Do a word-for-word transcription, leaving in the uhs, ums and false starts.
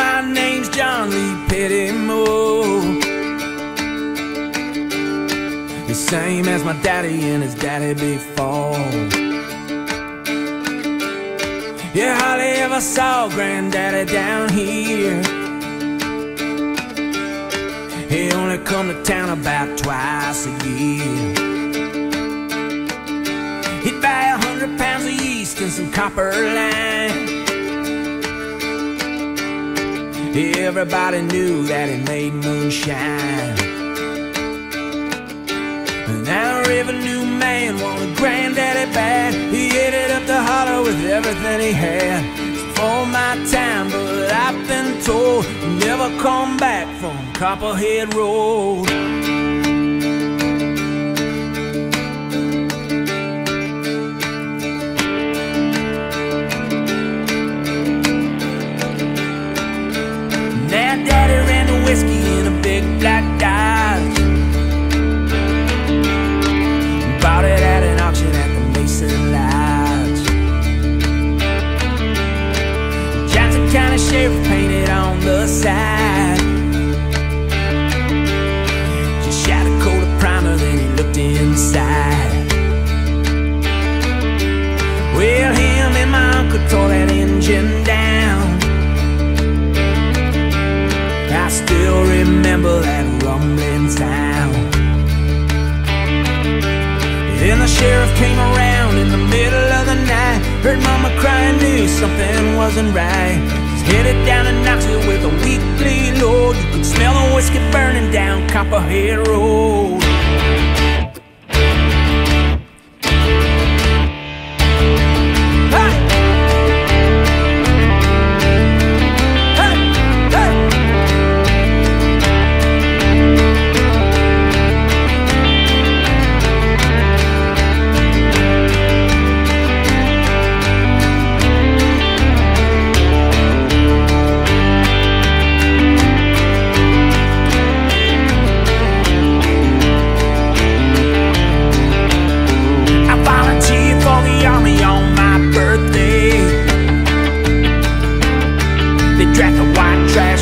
my name's John Lee Pettimore, the same as my daddy and his daddy before. Yeah, hardly ever saw granddaddy down here. He only come to town about twice a year. He'd buy a hundred pounds of yeast and some copper line. Everybody knew that he made moonshine. And now the revenue man wanted granddaddy bad. He headed up the holler with everything he had. It's before my time, but I've been told he never come back from Copperhead Road. Now daddy ran the whiskey in a big black Dodge, bought it at an auction at the Mason Lodge. Johnson County Sheriff painted on the side. Just shot a coat of primer, then he looked inside. Well, him and my uncle tore that engine down. I still remember that rumbling sound. Then the sheriff came around in the middle of the night. Heard mama crying, knew something wasn't right. He's headed down to Knoxville with a weekly load. You could smell the whiskey burning down Copperhead Road. Dragged the white trash